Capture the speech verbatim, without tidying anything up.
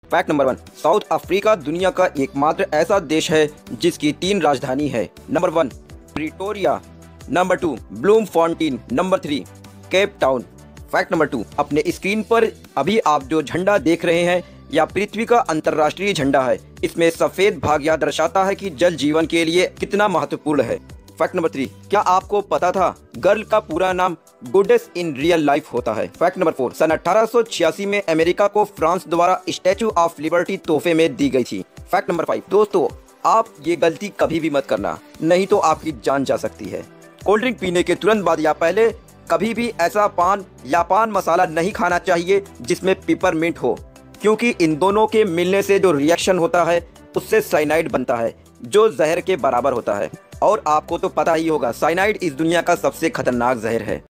Fact number one, South Africa दुनिया का एकमात्र ऐसा देश है जिसकी तीन राजधानी है। Number one, Pretoria. Number two, Bloemfontein. Number three, Cape Town. Fact number two, अपने स्क्रीन पर अभी आप जो झंडा देख रहे हैं या पृथ्वी का अंतर्राष्ट्रीय झंडा है, इसमें सफेद भाग यह दर्शाता है कि जल जीवन के लिए कितना महत्वपूर्ण है। फैक्ट नंबर थ्री, क्या आपको पता था गर्ल का पूरा नाम गुडेस इन रियल लाइफ होता है। फैक्ट नंबर फोर, सन अठारह सौ छियासी में अमेरिका को फ्रांस द्वारा स्टैचू ऑफ लिबर्टी तोहफे में दी गई थी। फैक्ट नंबर फाइव, दोस्तों आप ये गलती कभी भी मत करना, नहीं तो आपकी जान जा सकती है। कोल्ड ड्रिंक पीने के तुरंत बाद या पहले कभी भी ऐसा पान या पान मसाला नहीं खाना चाहिए जिसमें पिपरमिंट हो, क्योंकि इन दोनों के मिलने से जो रिएक्शन होता है उससे साइनाइड बनता है जो जहर के बराबर होता है। और आपको तो पता ही होगा, साइनाइड इस दुनिया का सबसे खतरनाक जहर है।